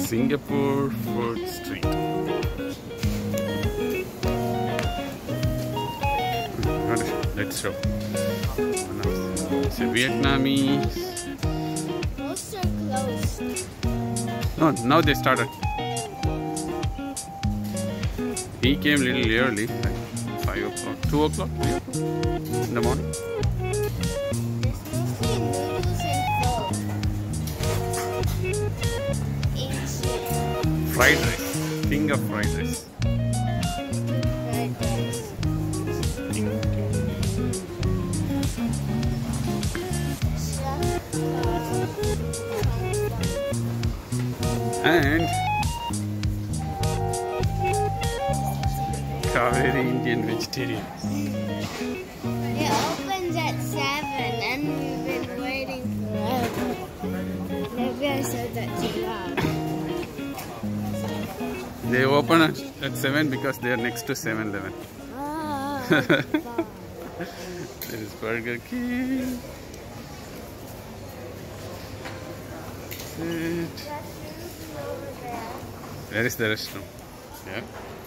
Singapore Food Street. Let's show. It's a Vietnamese. Most are closed. No, now they started. He came a little early, like 5 o'clock, 2 o'clock in the morning. There's mostly noodles and pho. Asian. Fried rice. King of fried rice. Fried rice. And Kaveri Indian vegetarian. It opens at 7 and we've been waiting forever. Maybe I said that too loud. They open at 7 because they are next to 7-Eleven. Oh, There is Burger King. Where is the restroom? Yeah.